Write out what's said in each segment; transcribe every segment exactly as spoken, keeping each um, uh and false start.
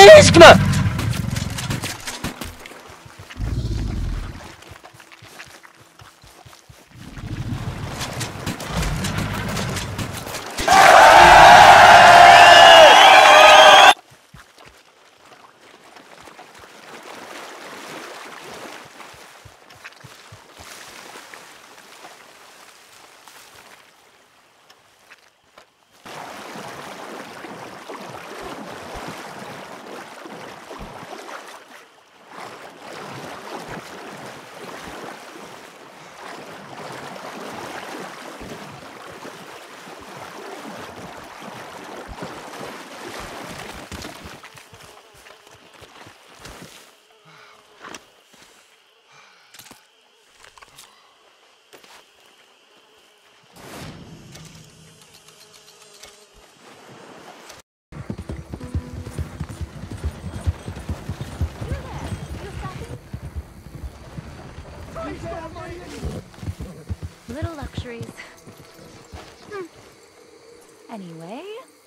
Risque! Little luxuries. Hmm. Anyway.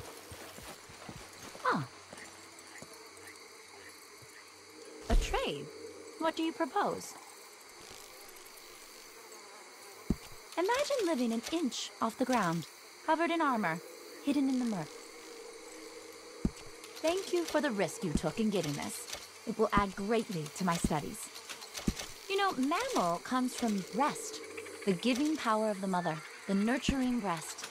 Huh. A trade? What do you propose? Imagine living an inch off the ground, covered in armor, hidden in the murk. Thank you for the risk you took in getting this. It will add greatly to my studies. You know, mammal comes from breast. The giving power of the mother, the nurturing breast.